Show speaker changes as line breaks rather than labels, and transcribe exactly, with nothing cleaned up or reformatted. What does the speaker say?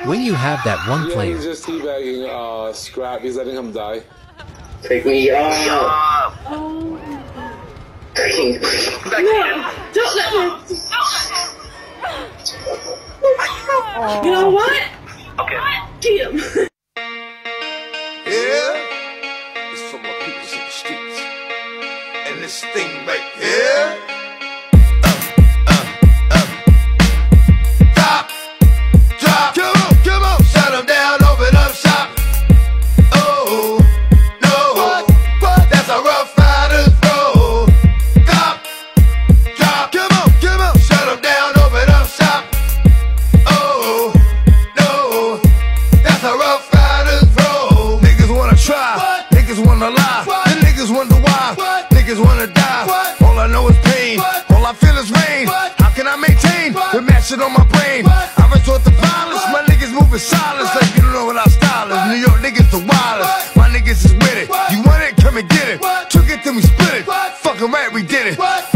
When you have that one
Yeah,
player,
he's just teabagging uh, Scrap. He's letting him die.
Take me off.
Oh.
No,
Don't let me. You know what?
okay.
Get him.
Yeah, it's for my peoples in the streets. And this thing right here. Uh, uh, uh. Top, drop, come on, come on. Shut them down, open up shop. Oh, no, what? What? That's a Rough Riders roll. Top, drop, come on, come on. Shut them down, open up shop. Oh, no, that's a Rough Riders roll. Niggas wanna try, what? Niggas wanna lie, what? The niggas wonder why, what? Niggas wanna die, what? All I know is pain, what? All I feel is rain, what? How can I maintain, what? With matching on my brain, what? I resort to violence, what? My niggas moving silence, what? Like you don't know what our style is, what? New York niggas the wildest, what? My niggas is with it, what? You want it, come and get it, what? Took it, then we split it, what? Fucking right, we did it, what?